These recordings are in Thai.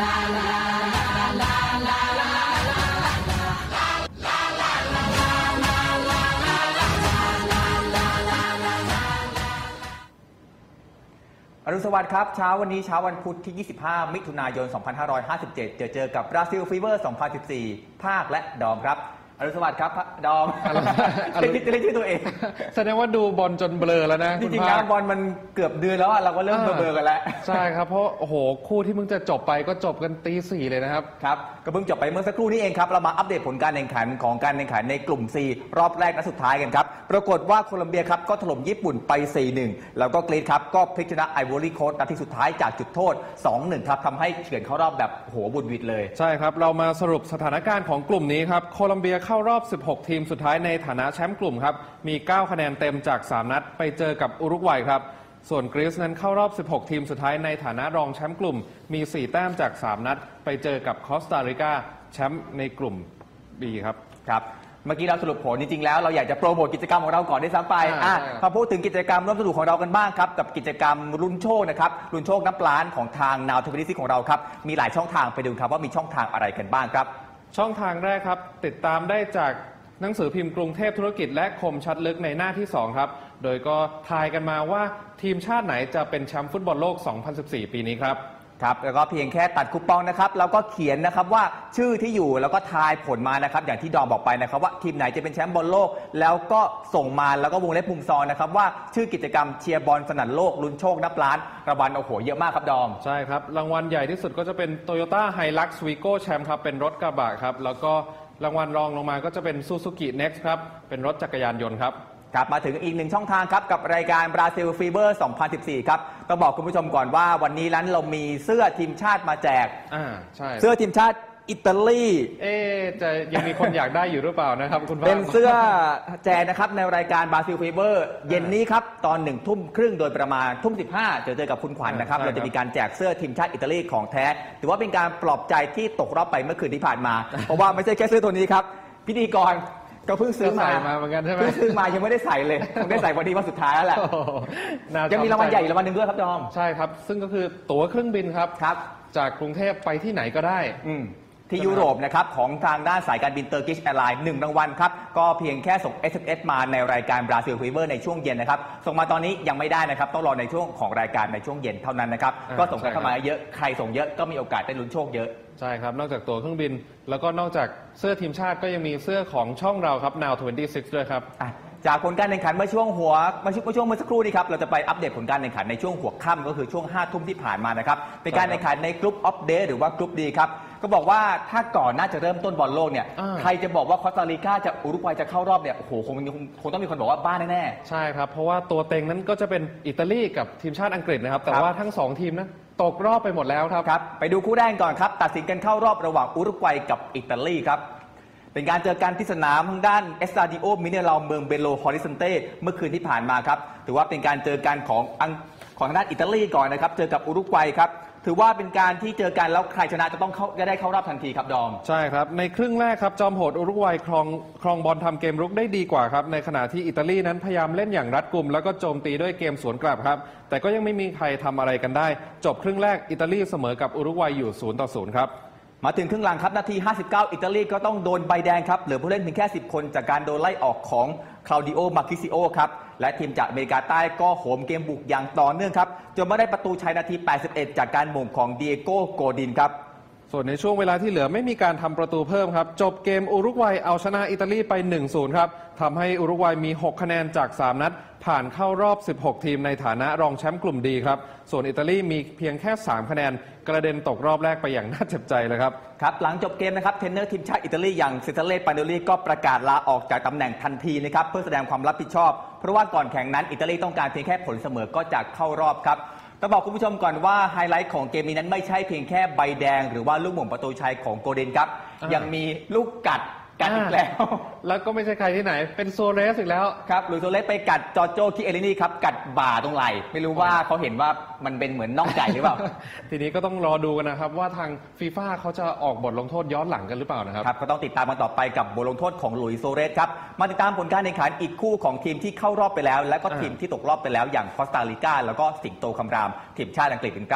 อรุณสวัสดิ์ครับเช้าวันนี้เช้าวันพุธที่25มิถุนายน2557เจอกับบราซิลฟีเวอร์2014ภาคและดอมครับอรุณสวัสดิ์ครับดอมจะเรียกชื่อตัวเองแสดงว่าดูบอลจนเบลอแล้วนะจริงๆแล้วบอลมันเกือบเดือนแล้วเราก็เริ่มเบลอกันแล้วใช่ครับเพราะโอ้โหคู่ที่มึงจะจบไปก็จบกันตี 4เลยนะครับครับก็เพิ่งจบไปเมื่อสักครู่นี้เองครับเรามาอัปเดตผลการแข่งขันของการแข่งขันในกลุ่ม 4 รอบแรกและสุดท้ายกันครับปรากฏว่าโคลัมเบียครับก็ถล่มญี่ปุ่นไป 4-1 แล้วก็กรีซครับก็พลิกชนะไอวอรี่โคสต์นาทีสุดท้ายจากจุดโทษ 2-1 ครับทำให้เฉือนเข้ารอบแบบโหบุญวิดเลยใช่ครับเรามาสรุปสถานการณ์ของกลุ่มนี้ครับโคลัมเบียเข้ารอบ16ทีมสุดท้ายในฐานะแชมป์กลุ่มครับมี9คะแนนเต็มจาก3นัดไปเจอกับอุรุกวัยครับส่วนกรีซนั้นเข้ารอบ16ทีมสุดท้ายในฐานะรองแชมป์กลุ่มมี4แต้มจาก3นัดไปเจอกับคอสตาริกาแชมป์ในกลุ่ม B ครับครับเมื่อกี้เราสรุปผลจริงๆแล้วเราอยากจะโปรโมทกิจกรรมของเราก่อนได้ซ้ำไปพอพูดถึงกิจกรรมร่วมสนุกของเรากันบ้างครับกับกิจกรรมลุ้นโชคนะครับลุ้นโชคนับล้านของทางนาวทวิตี้ของเราครับมีหลายช่องทางไปดูครับว่ามีช่องทางอะไรกันบ้างครับช่องทางแรกครับติดตามได้จากหนังสือพิมพ์กรุงเทพธุรกิจและคมชัดลึกในหน้าที่2ครับโดยก็ทายกันมาว่าทีมชาติไหนจะเป็นแชมป์ฟุตบอลโลก2014ปีนี้ครับครับแล้วก็เพียงแค่ตัดคูปองนะครับแล้วก็เขียนนะครับว่าชื่อที่อยู่แล้วก็ทายผลมานะครับอย่างที่ดอมบอกไปนะครับว่าทีมไหนจะเป็นแชมป์บอลโลกแล้วก็ส่งมาแล้วก็วงเล็บมุมซองนะครับว่าชื่อกิจกรรมเชียร์บอลสนั่นโลกลุ้นโชคนับล้านรางวัลโอ้โหเยอะมากครับดอมใช่ครับรางวัลใหญ่ที่สุดก็จะเป็น Toyota Hilux Vigo แชมป์ครับเป็นรถกระบะครับแล้วก็รางวัลรองลงมาก็จะเป็น Suzuki Next ครับเป็นรถจักรยานยนต์ครับครับมาถึงอีกหนึ่งช่องทางครับกับรายการบราซิลฟีเวอร์2014ครับต้องบอกคุณผู้ชมก่อนว่าวันนี้นั้นเรามีเสื้อทีมชาติมาแจกใช่เสื้อทีมชาติอิตาลีจะยังมีคนอยากได้อยู่หรือเปล่านะครับคุณเป็นเสื้อแจกนะครับในรายการบราซิลฟีเวอร์เย็นนี้ครับตอน19:30โดยประมาณ19:15เจอกับคุณขวัญนะครับเราจะมีการแจกเสื้อทีมชาติอิตาลีของแท้ถือว่าเป็นการปลอบใจที่ตกรอบไปเมื่อคืนที่ผ่านมาเพราะว่าไม่ใช่แค่เสื้อตัวนี้ครับพิธีกรก็เพิ่งซื้อมาเหมือนกันใช่ไหมเพิ่งซื้อมายังไม่ได้ใส่เลยคงได้ใส่วันนี้วันสุดท้ายแล้วแหละยังมีรางวัลใหญ่รางวัลหนึ่งด้วยครับดอมใช่ครับซึ่งก็คือตั๋วเครื่องบินครับจากกรุงเทพไปที่ไหนก็ได้ที่ยุโรปนะครับของทางด้านสายการบินเตอร์กิชแอร์ไลน์1รางวัลครับก็เพียงแค่ส่ง SMS มาในรายการบราซิลฟีเวอร์ในช่วงเย็นนะครับส่งมาตอนนี้ยังไม่ได้นะครับต้องรอในช่วงของรายการในช่วงเย็นเท่านั้นนะครับก็ส่งเข้ามาเยอะใครส่งเยอะก็มีโอกาสได้ลุ้นโชคเยอะใช่ครับนอกจากตั๋วเครื่องบินแล้วก็นอกจากเสื้อทีมชาติก็ยังมีเสื้อของช่องเราครับ Now 26ด้วยครับจากผลการแข่งขันเมื่อช่วงเมื่อสักครู่นี้ครับเราจะไปอัปเดตผลการแข่งขันในช่วงหัวค่ำก็คือช่วง5 ทุ่มที่ผ่านมานะครับเป็นการแข่งขันในกรุ๊ปออฟเดย์หรือว่ากรุ๊ปดีครับก็บอกว่าถ้าก่อนน่าจะเริ่มต้นบอลโลกเนี่ยใครจะบอกว่าคอสตาริกาจะอุรุกวัยจะเข้ารอบเนี่ยโอ้โหคงต้องมีคนบอกว่าบ้าแน่ๆใช่ครับเพราะว่าตัวเต็งนั้นก็จะเป็นอิตาลีกับทีมชาติอังกฤษนะครับแต่ว่าทั้ง2ทีมนั้นตกรอบไปหมดแล้วครับไปดูคู่แรกก่อนครับตัดสินกันเข้ารอบระหว่างอุรุกวัยกับอิตาลีครับเป็นการเจอกันที่สนามทางด้านเอสตาดิโอมิเนลัลเมืองเบโลฮอริซอนเต้เมื่อคืนที่ผ่านมาครับถือว่าเป็นการเจอกันของทางด้านอิตาลีก่อนนะครับเจอกับอุรุกวัยครับถือว่าเป็นการที่เจอกันแล้วใครชนะจะต้องได้เข้ารอบทันทีครับดอมใช่ครับในครึ่งแรกครับจอมโหดอุรุกวัยครองบอลทำเกมรุกได้ดีกว่าครับในขณะที่อิตาลีนั้นพยายามเล่นอย่างรัดกุมแล้วก็โจมตีด้วยเกมสวนกลับครับแต่ก็ยังไม่มีใครทำอะไรกันได้จบครึ่งแรกอิตาลีเสมอกับอุรุกวัยอยู่0-0ครับมาถึงครึ่งหลังครับนาที59อิตาลีก็ต้องโดนใบแดงครับเหลือผู้เล่นเพียงแค่10คนจากการโดนไล่ออกของคลาวดิโอมาคิซิโอครับและทีมจากอเมริกาใต้ก็โหมเกมบุกอย่างต่อเนื่องครับจนมาได้ประตูชัยนาที81จากการหม่งของเดียโก้โกดินครับส่วนในช่วงเวลาที่เหลือไม่มีการทำประตูเพิ่มครับจบเกมอุรุกวัยเอาชนะอิตาลีไป 1-0 ครับทำให้อุรุกวัยมี6คะแนนจาก3นัดผ่านเข้ารอบ16ทีมในฐานะรองแชมป์กลุ่มดีครับส่วนอิตาลีมีเพียงแค่3คะแนนกระเด็นตกรอบแรกไปอย่างน่าเจ็บใจเลยครับหลังจบเกมนะครับเทรนเนอร์ทีมชาติอิตาลีอย่างเซซาเล่ปาโนลีก็ประกาศลาออกจากตำแหน่งทันทีนะครับเพื่อแสดงความรับผิดชอบเพราะว่าก่อนแข่งนั้นอิตาลีต้องการเพียงแค่ผลเสมอก็จะเข้ารอบครับต้องบอกคุณผู้ชมก่อนว่าไฮไลท์ของเกมนี้นั้นไม่ใช่เพียงแค่ใบแดงหรือว่าลูกหม่งประตูชัยของโกเดนครับยังมีลูกกัดอีกแล้วก็ไม่ใช่ใครที่ไหนเป็นโซเรสอีกแล้วครับหลุยส์โซเรสไปกัดจอร์โจคิเอลินีครับกัดบ่าตรงไหล่ไม่รู้ว่าเขาเห็นว่ามันเป็นเหมือนน่องไก่หรือเปล่าทีนี้ก็ต้องรอดูกันนะครับว่าทางฟีฟ่าเขาจะออกบทลงโทษย้อนหลังกันหรือเปล่านะครับก็ต้องติดตามกันต่อไปกับบทลงโทษของหลุยส์โซเรสครับมาติดตามผลการแข่งขันอีกคู่ของทีมที่เข้ารอบไปแล้วและก็ทีมที่ตกรอบไปแล้วอย่างคอสตาริกาแล้วก็สิงโตคำรามทีมชาติอังกฤษกันครับ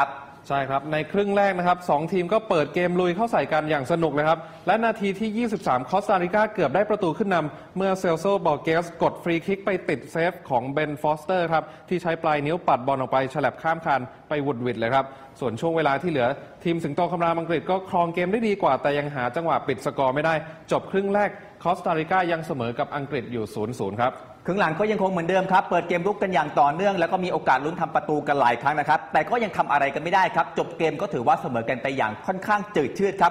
ใช่ครับในครึ่งแรกนะครับ2ทีมก็เปิดเกมลุยเข้าใส่กันอย่างสนุกเลยครับและนาทีที่ 23 คอสตาริกาเกือบได้ประตูขึ้นนำเมื่อเซลโซบอร์เกสกดฟรีคิกไปติดเซฟของเบนฟอสเตอร์ครับที่ใช้ปลายนิ้วปัดบอลออกไปฉลับข้ามคานไปวุดวิดเลยครับส่วนช่วงเวลาที่เหลือทีมสิงโตคำรามอังกฤษก็ครองเกมได้ดีกว่าแต่ยังหาจังหวะปิดสกอร์ไม่ได้จบครึ่งแรกคอสตาริกายังเสมอกับอังกฤษอยู่ 0-0 ครับครึ่งหลังก็ยังคงเหมือนเดิมครับเปิดเกมรุกกันอย่างต่อเนื่องแล้วก็มีโอกาสลุ้นทำประตูกันหลายครั้งนะครับแต่ก็ยังทำอะไรกันไม่ได้ครับจบเกมก็ถือว่าเสมอกันไปอย่างค่อนข้างจืดชืดครับ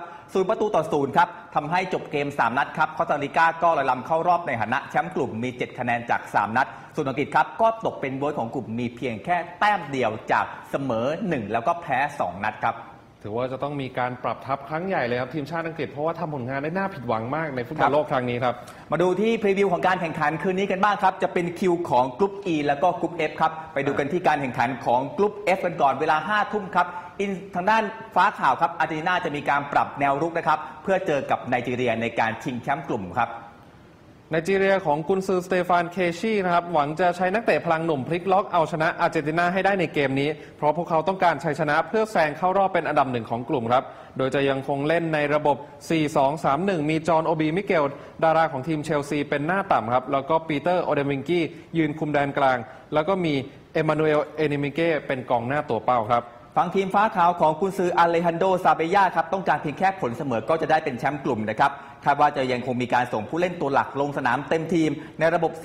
0-0ครับทำให้จบเกม3นัดครับคอสตาริกาก็ลอยลำเข้ารอบในฐานะแชมป์กลุ่มมี7คะแนนจาก3นัดส่วนอังกฤษครับก็ตกเป็นโบยของกลุ่มมีเพียงแค่แต้มเดียวจากเสมอ1แล้วก็แพ้2นัดครับถือว่าจะต้องมีการปรับทัพครั้งใหญ่เลยครับทีมชาติอังกฤษเพราะว่าทำผลงานได้น่าผิดหวังมากในฟุตบอลโลกครั้งนี้ครับมาดูที่พรีวิวของการแข่งขันคืนนี้กันบ้างครับจะเป็นคิวของกลุ่ม E แล้วก็กลุ่ม F ครับไปดูกันที่การแข่งขันของกลุ่ม F กันก่อนเวลา 5 ทุ่มครับทางด้านฟ้าขาวครับอาร์เจนตินาจะมีการปรับแนวรุกนะครับเพื่อเจอกับไนจีเรียในการชิงแชมป์กลุ่มครับไนจีเรียของกุนซือสเตฟานเคชีนะครับหวังจะใช้นักเตะพลังหนุ่มพลิกล็อกเอาชนะอาร์เจนตินาให้ได้ในเกมนี้เพราะพวกเขาต้องการชัยชนะเพื่อแซงเข้ารอบเป็นอันดับหนึ่งของกลุ่มครับโดยจะยังคงเล่นในระบบ 4-2-3-1 มีจอห์นโอบีมิเกลดาราของทีมเชลซีเป็นหน้าต่ำครับแล้วก็ปีเตอร์โอเดมิงกี้ยืนคุมแดนกลางแล้วก็มีเอมานูเอลเอนิมิเก้เป็นกองหน้าตัวเป้าครับฝั่งทีมฟ้าขาวของกุนซืออาเลฮันโดซาเบย่าครับต้องการเพียงแค่ผลเสมอก็จะได้เป็นแชมป์กลุ่มนะครับคาดว่าจะยังคงมีการส่งผู้เล่นตัวหลักลงสนามเต็มทีมในระบบ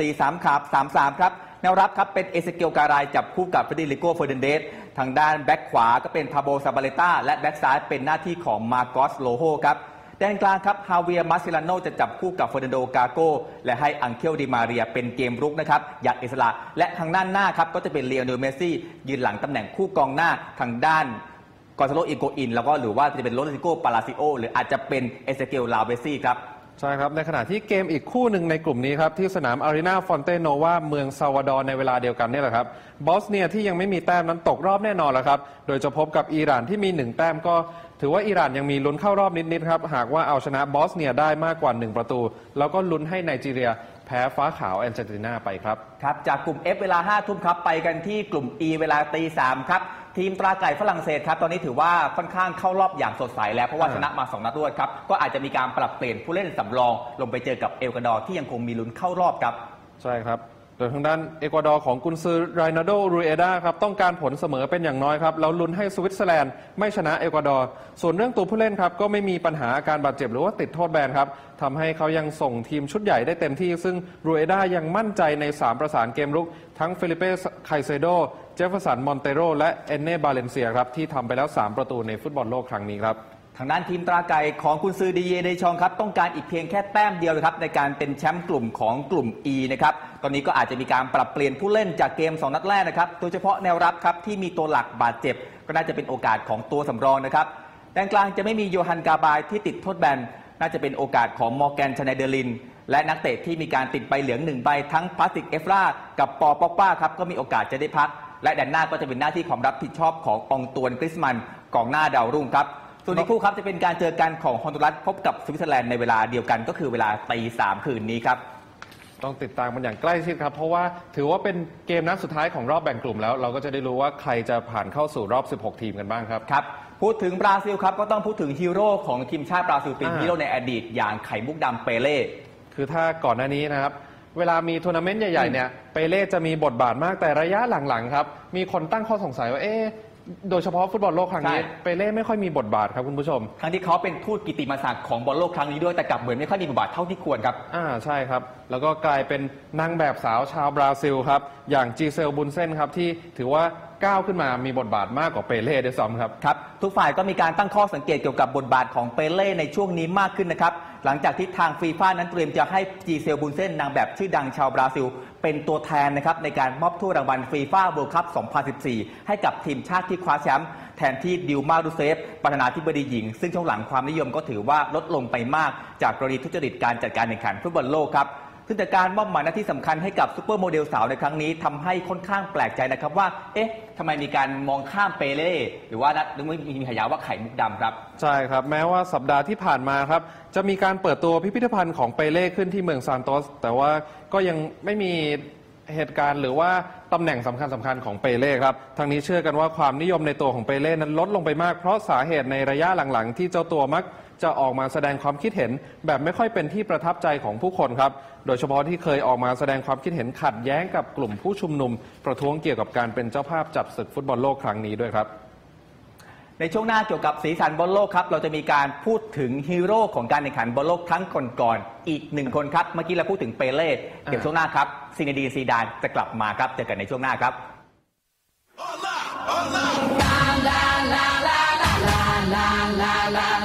4-3-3 ครับแนวรับครับเป็นเอเซเกียลการายจับคู่กับเฟเดริโกเฟอร์นันเดสทางด้านแบ็คขวาก็เป็นพาโบซาบาเลต้าและแบ็คซ้ายเป็นหน้าที่ของมาโกสโลโฮครับแดนกลางครับฮาเวียร์มาซิลาโนจะจับคู่กับเฟอร์นันโดกาโกและให้อังเคลดิมาเรียเป็นเกมรุกนะครับอย่างอิสระและทางด้านหน้าครับก็จะเป็นเลโอเนลเมสซี่ยืนหลังตำแหน่งคู่กองหน้าทางด้านกอนซาโลอิโกอินแล้วก็หรือว่าจะเป็นโรดริโกปาลาซิโอหรืออาจจะเป็นเอเซเกลลาเวซี่ครับใช่ครับในขณะที่เกมอีกคู่หนึ่งในกลุ่มนี้ครับที่สนามอารีนาฟอนเตโนวาเมืองซาวาดอร์ในเวลาเดียวกันนี่แหละครับบอสเนียที่ยังไม่มีแต้มนั้นตกรอบแน่นอนแล้วครับโดยจะพบกับอิหร่านที่มี1แต้มก็ถือว่าอิหร่านยังมีลุ้นเข้ารอบนิดๆครับหากว่าเอาชนะบอสเนียได้มากกว่า1ประตูแล้วก็ลุ้นให้ไนจีเรียแพ้ฟ้าขาวอาร์เจนตินาไปครับครับจากกลุ่ม F เวลา 5 ทุ่มครับไปกันที่กลุ่ม E เวลา 3 ครับทีมตราไก่ฝรั่งเศสครับตอนนี้ถือว่าค่อนข้างเข้ารอบอย่างสดใสแล้วเพราะว่าชนะมา2นัดรวดครับก็อาจจะมีการปรับเปลี่ยนผู้เล่นสำรองลงไปเจอกับเอลกวาดอร์ที่ยังคงมีลุ้นเข้ารอบครับใช่ครับโดยทางด้านเอกวาดอร์ของกุนซือไรนาโดรูเอดาครับต้องการผลเสมอเป็นอย่างน้อยครับแล้วลุ้นให้สวิตเซอร์แลนด์ไม่ชนะเอกวาดอร์ส่วนเรื่องตัวผู้เล่นครับก็ไม่มีปัญหาอาการบาดเจ็บหรือว่าติดโทษแบนครับทำให้เขายังส่งทีมชุดใหญ่ได้เต็มที่ซึ่งรูเอดายังมั่นใจใน3ประสานเกมรุกทั้งเฟลิเป้ไคเซโดเจฟเฟอร์สันมอนเตโรและเอนเน่บาเลนเซียครับที่ทำไปแล้ว3ประตูในฟุตบอลโลกครั้งนี้ครับทางด้านทีมตราไก่ของกุนซือดีเยเดชองครับต้องการอีกเพียงแค่แต้มเดียวเลยครับในการเป็นแชมป์กลุ่มของกลุ่ม E นะครับตอนนี้ก็อาจจะมีการปรับเปลี่ยนผู้เล่นจากเกม2นัดแรกนะครับโดยเฉพาะแนวรับครับที่มีตัวหลักบาดเจ็บก็น่าจะเป็นโอกาสของตัวสำรองนะครับแดนกลางจะไม่มีโยฮันกาบายที่ติดโทษแบนน่าจะเป็นโอกาสของมอร์แกนชไนเดอรินและนักเตะที่มีการติดใบเหลือง1ใบทั้งพาสติกเอฟรากับปอปอกป้าครับก็มีโอกาสจะได้พักและแดนหน้าก็จะเป็นหน้าที่ของรับผิดชอบขององตวนกริสมันกองหน้าดาวรุ่งครับส่วนอีกคู่ครับจะเป็นการเจอกันของฮอนดูรัสพบกับสวิตเซอร์แลนด์ในเวลาเดียวกันก็คือเวลา 3:00 คืนนี้ครับต้องติดตามมันอย่างใกล้ชิดครับเพราะว่าถือว่าเป็นเกมนัดสุดท้ายของรอบแบ่งกลุ่มแล้วเราก็จะได้รู้ว่าใครจะผ่านเข้าสู่รอบ16ทีมกันบ้างครับครับพูดถึงบราซิลครับก็ต้องพูดถึงฮีโร่ของทีมชาติบราซิลเป็นฮีโร่ในอดีตอย่างไข่มุกดำเปเล่คือถ้าก่อนหน้านี้นะครับเวลามีทัวร์นาเมนต์ใหญ่ๆเนี่ยเปเล่จะมีบทบาทมากแต่ระยะหลังๆครับมีคนตั้งข้อสงสัยว่าโดยเฉพาะฟุตบอลโลกครั้งนี้เปเล่ไม่ค่อยมีบทบาทครับคุณผู้ชมครั้งที่เขาเป็นทูตกิตติมศักดิ์ของบอลโลกครั้งนี้ด้วยแต่กลับเหมือนไม่ค่อยมีบทบาทเท่าที่ควรครับใช่ครับแล้วก็กลายเป็นนางแบบสาวชาวบราซิลครับอย่างจีเซลบุนเซนครับที่ถือว่าก้าวขึ้นมามีบทบาทมากกว่าเปเล่ด้วยซ้ำครับครับทุกฝ่ายก็มีการตั้งข้อสังเกตเกี่ยวกับบทบาทของเปเล่ในช่วงนี้มากขึ้นนะครับหลังจากที่ทางฟีฟ่านั้นเตรียมจะให้จีเซลบุนเซนนางแบบชื่อดังชาวบราซิลเป็นตัวแทนนะครับในการมอบถ้วยรางวัลฟีฟ่าเวิลด์คัพ 2014 ให้กับทีมชาติที่คว้าแชมป์แทนที่ดิลมารูเซฟประธานาธิบดีหญิงซึ่งช่วงหลังความนิยมก็ถือว่าลดลงไปมากจากกรณีทุจริตการจัดการแข่งขันฟุตบอลโลกครับซึ่งแต่การมอบหมายหน้าที่สำคัญให้กับซุปเปอร์โมเดลสาวในครั้งนี้ทำให้ค่อนข้างแปลกใจนะครับว่าทำไมมีการมองข้ามเปเล่หรือว่ามีฉายาว่าไข่มุกดำครับใช่ครับแม้ว่าสัปดาห์ที่ผ่านมาครับจะมีการเปิดตัวพิพิธภัณฑ์ของเปเล่ขึ้นที่เมืองซานโตสแต่ว่าก็ยังไม่มีเหตุการณ์หรือว่าตำแหน่งสำคัญของเปเล่ครับทั้งนี้เชื่อกันว่าความนิยมในตัวของเปเล่นั้นลดลงไปมากเพราะสาเหตุในระยะหลังๆที่เจ้าตัวมักจะออกมาแสดงความคิดเห็นแบบไม่ค่อยเป็นที่ประทับใจของผู้คนครับโดยเฉพาะที่เคยออกมาแสดงความคิดเห็นขัดแย้งกับกลุ่มผู้ชุมนุมประท้วงเกี่ยวกับการเป็นเจ้าภาพจัดศึกฟุตบอลโลกครั้งนี้ด้วยครับในช่วงหน้าเกี่ยวกับสีสันบอลโลกครับเราจะมีการพูดถึงฮีโร่ของการแข่งขันบอลโลกครั้งก่อนๆอีกหนึ่งคนครับเมื่อกี้เราพูดถึงเปเล่เดี๋ยวช่วงหน้าครับซินดีนซีดานจะกลับมาครับเจอกันในช่วงหน้าครับ La la la la la la la la la